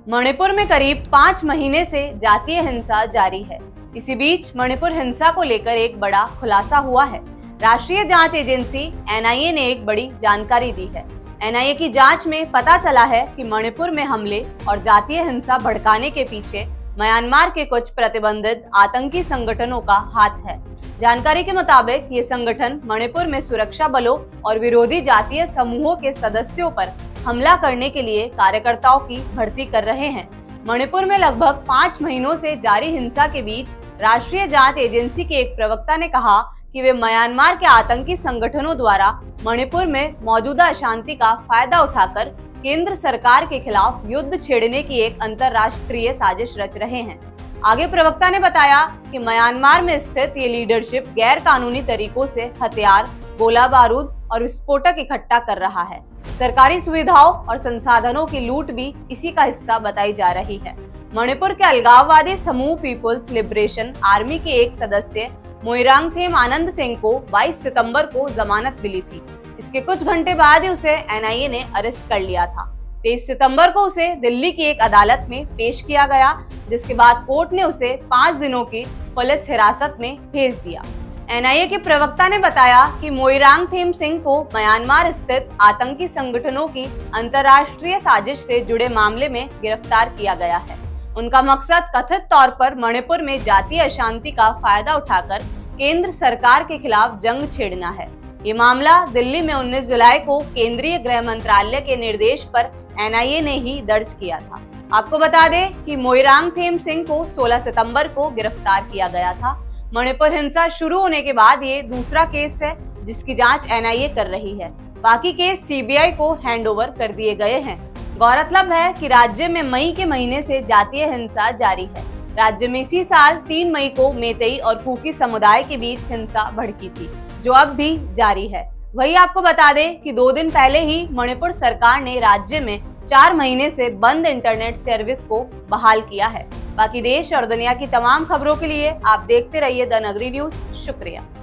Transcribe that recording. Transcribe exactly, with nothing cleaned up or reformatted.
मणिपुर में करीब पाँच महीने से जातीय हिंसा जारी है। इसी बीच मणिपुर हिंसा को लेकर एक बड़ा खुलासा हुआ है। राष्ट्रीय जांच एजेंसी एन आई ए ने एक बड़ी जानकारी दी है। एन आई ए की जांच में पता चला है कि मणिपुर में हमले और जातीय हिंसा भड़काने के पीछे म्यांमार के कुछ प्रतिबंधित आतंकी संगठनों का हाथ है। जानकारी के मुताबिक ये संगठन मणिपुर में सुरक्षा बलों और विरोधी जातीय समूहों के सदस्यों पर हमला करने के लिए कार्यकर्ताओं की भर्ती कर रहे हैं। मणिपुर में लगभग पाँच महीनों से जारी हिंसा के बीच राष्ट्रीय जांच एजेंसी के एक प्रवक्ता ने कहा कि वे म्यांमार के आतंकी संगठनों द्वारा मणिपुर में मौजूदा अशांति का फायदा उठाकर केंद्र सरकार के खिलाफ युद्ध छेड़ने की एक अंतर्राष्ट्रीय साजिश रच रहे हैं। आगे प्रवक्ता ने बताया कि म्यांमार में स्थित ये लीडरशिप गैर कानूनी तरीकों से हथियार, गोला बारूद और विस्फोटक इकट्ठा कर रहा है। सरकारी सुविधाओं और संसाधनों की लूट भी इसी का हिस्सा बताई जा रही है। मणिपुर के अलगाववादी समूह पीपुल्स लिबरेशन आर्मी के एक सदस्य मोइरांगथेम आनंद सिंह को बाईस सितंबर को जमानत मिली थी। इसके कुछ घंटे बाद ही उसे एन आई ए ने अरेस्ट कर लिया था। तेईस सितंबर को उसे दिल्ली की एक अदालत में पेश किया गया, जिसके बाद कोर्ट ने उसे पाँच दिनों की पुलिस हिरासत में भेज दिया। एन आई ए के प्रवक्ता ने बताया कि मोइरांगथेम सिंह को म्यांमार स्थित आतंकी संगठनों की अंतर्राष्ट्रीय साजिश से जुड़े मामले में गिरफ्तार किया गया है। उनका मकसद कथित तौर पर मणिपुर में जातीय अशांति का फायदा उठाकर केंद्र सरकार के खिलाफ जंग छेड़ना है। ये मामला दिल्ली में उन्नीस जुलाई को केंद्रीय गृह मंत्रालय के निर्देश पर एन आई ए ने ही दर्ज किया था। आपको बता दें कि मोइरांगथेम सिंह को सोलह सितंबर को गिरफ्तार किया गया था। मणिपुर हिंसा शुरू होने के बाद ये दूसरा केस है जिसकी जांच एन आई ए कर रही है। बाकी केस सी बी आई को हैंडओवर कर दिए गए हैं। गौरतलब है कि राज्य में मई के महीने से जातीय हिंसा जारी है। राज्य में इसी साल तीन मई को मेतेई और कुकी समुदाय के बीच हिंसा भड़की थी, जो अब भी जारी है। वही आपको बता दें कि दो दिन पहले ही मणिपुर सरकार ने राज्य में चार महीने से बंद इंटरनेट सर्विस को बहाल किया है। बाकी देश और दुनिया की तमाम खबरों के लिए आप देखते रहिए द नगरी न्यूज। शुक्रिया।